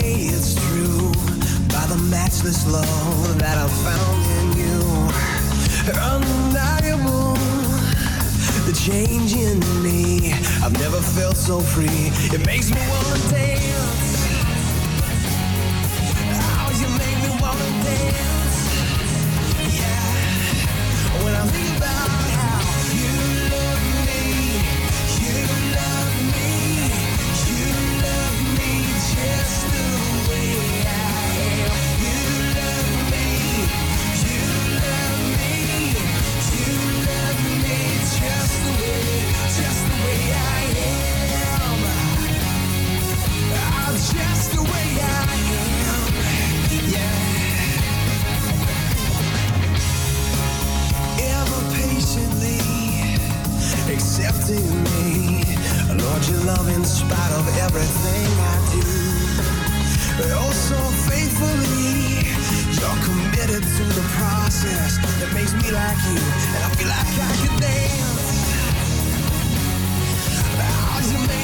say it's true by the matchless love that I found in you. Undeniable, the change in me. I've never felt so free. It makes me wanna dance. Oh, you make me wanna dance. Yeah. When I think about how you love me, you love me, you love me just the way I am. You love me, you love me, you love me just the way I am. Oh, just the way I am. Yeah. Ever patiently accepting me, Lord, you love in spite of everything I do. Oh, so faithfully, you're committed to the process that makes me like you, and I feel like I could dance. Oh, you make